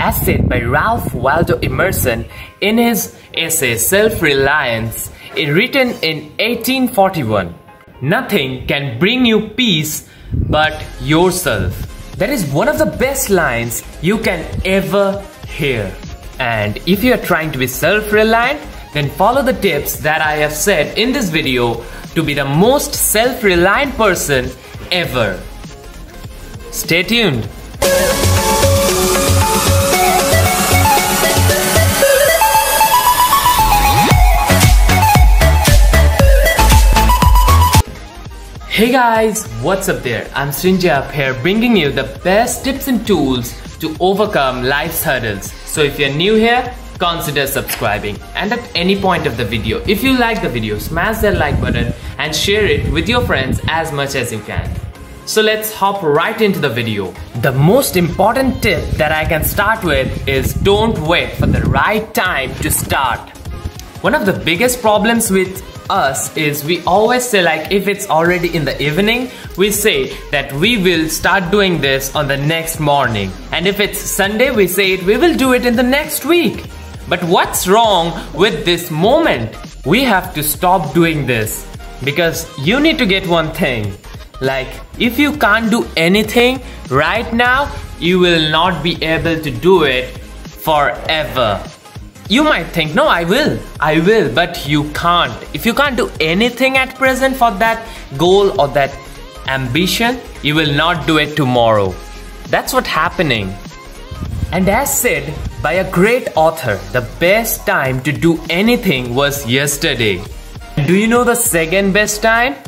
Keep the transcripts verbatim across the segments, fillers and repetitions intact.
as said by Ralph Waldo Emerson in his essay Self-Reliance, written in eighteen forty-one. Nothing can bring you peace but yourself. That is one of the best lines you can ever hear. And if you are trying to be self-reliant, then follow the tips that I have said in this video to be the most self-reliant person ever. Stay tuned. Hey guys, what's up there? I'm Srinjay up here bringing you the best tips and tools to overcome life's hurdles. So if you're new here, consider subscribing, and at any point of the video, if you like the video, smash that like button and share it with your friends as much as you can. So let's hop right into the video. The most important tip that I can start with is don't wait for the right time to start. One of the biggest problems with us is we always say, like, if it's already in the evening, we say that we will start doing this on the next morning, and if it's Sunday, we say it we will do it in the next week. But what's wrong with this moment? We have to stop doing this, because you need to get one thing, like, if you can't do anything right now, you will not be able to do it forever. You might think, no, I will, I will, but you can't. If you can't do anything at present for that goal or that ambition, you will not do it tomorrow. That's what's happening. And as said by a great author, the best time to do anything was yesterday. Do you know the second best time?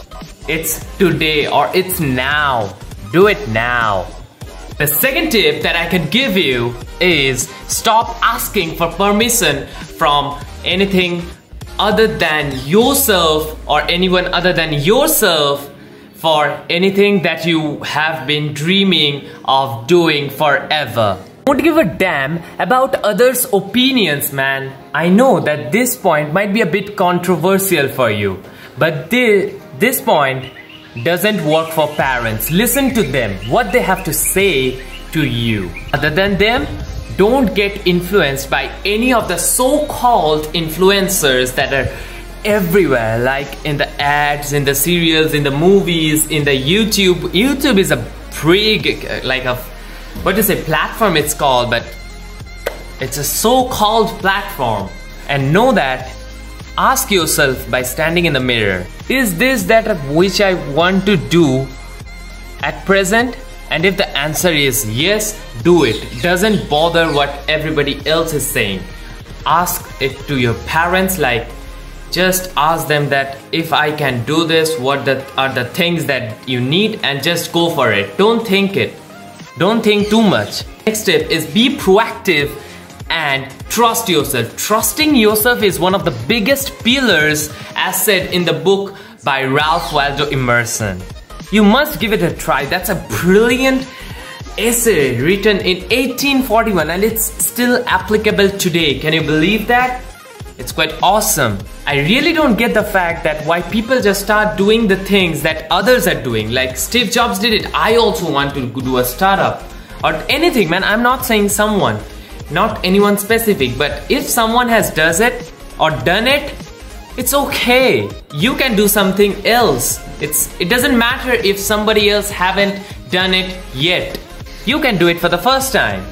It's today, or it's now. Do it now. The second tip that I can give you is stop asking for permission from anything other than yourself or anyone other than yourself for anything that you have been dreaming of doing forever. Don't give a damn about others' opinions, man. I know that this point might be a bit controversial for you, but this, this point doesn't work for parents. Listen to them, what they have to say to you. Other than them, don't get influenced by any of the so-called influencers that are everywhere, like in the ads, in the serials, in the movies, in the YouTube. YouTube is a pretty, like a, what is a platform it's called, but it's a so-called platform. And know that, ask yourself by standing in the mirror, is this that which I want to do at present? And if the answer is yes, do it. Doesn't bother what everybody else is saying. Ask it to your parents, like, just ask them that if I can do this, what the, are the things that you need, and just go for it. Don't think it. Don't think too much. Next tip is be proactive and trust yourself. Trusting yourself is one of the biggest pillars, as said in the book by Ralph Waldo Emerson. You must give it a try. That's a brilliant essay written in eighteen forty-one, and it's still applicable today. Can you believe that? It's quite awesome. I really don't get the fact that why people just start doing the things that others are doing. Like Steve Jobs did it. I also want to do a startup or anything, man. I'm not saying someone, not anyone specific, but if someone has does it or done it, it's okay. You can do something else. It's it doesn't matter if somebody else haven't done it yet. You can do it for the first time.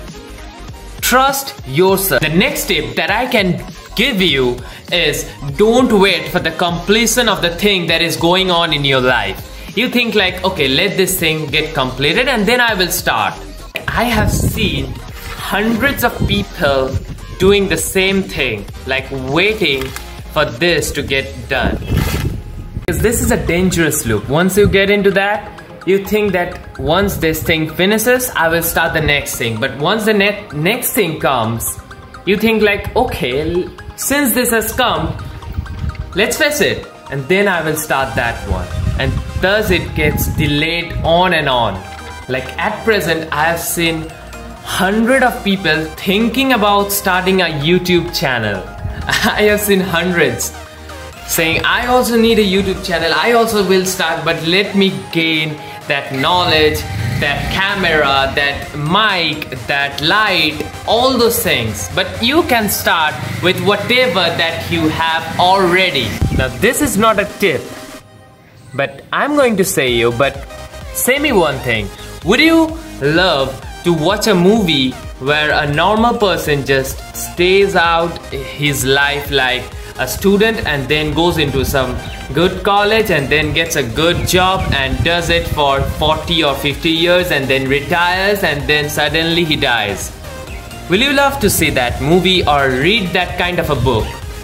Trust yourself. The next tip that I can give you is don't wait for the completion of the thing that is going on in your life. You think like, okay, let this thing get completed and then I will start. I have seen hundreds of people doing the same thing, like waiting for this to get done. Because this is a dangerous loop. Once you get into that, you think that once this thing finishes, I will start the next thing. But once the ne next thing comes, you think like, okay, since this has come, let's face it, and then I will start that one. And thus it gets delayed on and on. Like at present, I have seen hundreds of people thinking about starting a YouTube channel. I have seen hundreds saying, I also need a YouTube channel, I also will start, but let me gain that knowledge, that camera, that mic, that light, all those things. But you can start with whatever that you have already. Now this is not a tip, but I'm going to say you, but say me one thing. Would you love to watch a movie where a normal person just stays out his life like a student and then goes into some good college and then gets a good job and does it for forty or fifty years and then retires and then suddenly he dies? Will you love to see that movie or read that kind of a book?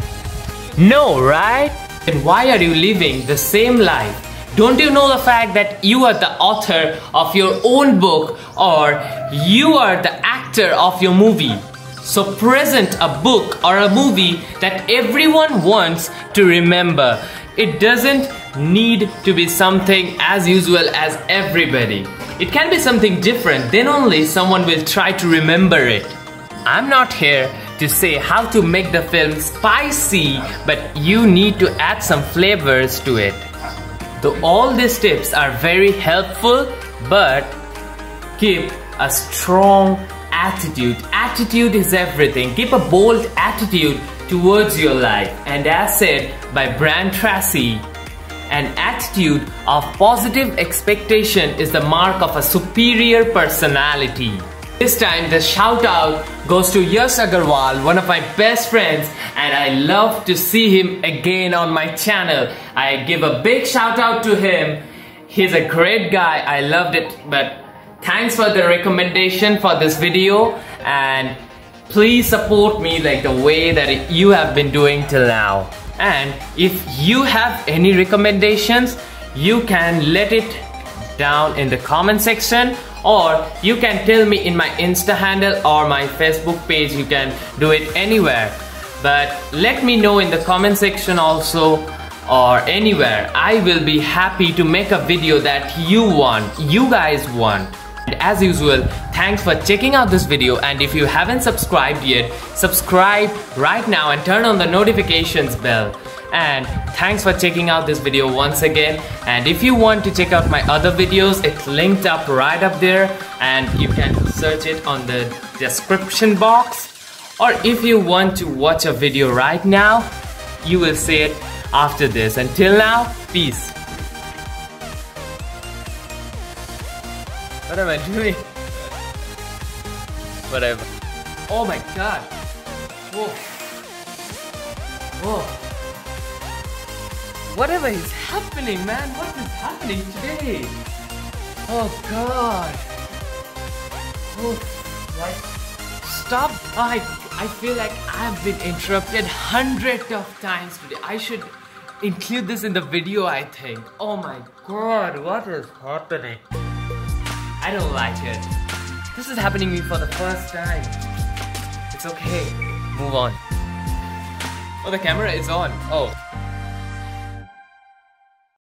No, right? Then why are you living the same life? Don't you know the fact that you are the author of your own book or you are the actor of your movie? So present a book or a movie that everyone wants to remember. It doesn't need to be something as usual as everybody. It can be something different, then only someone will try to remember it. I'm not here to say how to make the film spicy, but you need to add some flavors to it. Though all these tips are very helpful, but keep a strong attitude. Attitude is everything. Keep a bold attitude towards your life. And as said by Brian Tracy, an attitude of positive expectation is the mark of a superior personality. This time the shout out goes to Yash Agarwal, one of my best friends, and I love to see him again on my channel. I give a big shout out to him. He's a great guy. I loved it. But thanks for the recommendation for this video, and please support me like the way that you have been doing till now. And if you have any recommendations, you can let it down in the comment section, or you can tell me in my Insta handle or my Facebook page. You can do it anywhere, but let me know in the comment section also or anywhere. I will be happy to make a video that you want, you guys want. And as usual, thanks for checking out this video, and if you haven't subscribed yet, subscribe right now and turn on the notifications bell. And thanks for checking out this video once again. And if you want to check out my other videos, it's linked up right up there and you can search it on the description box. Or if you want to watch a video right now, you will see it after this. Until now, peace. What am I doing? Whatever. Oh my god. Whoa. Whoa. Whatever is happening, man? What is happening today? Oh god. Oh, like, stop. I, I feel like I've been interrupted hundreds of times today. I should include this in the video, I think. Oh my god, what is happening? I don't like it. This is happening to me for the first time. It's okay. Move on. Oh, the camera is on. Oh.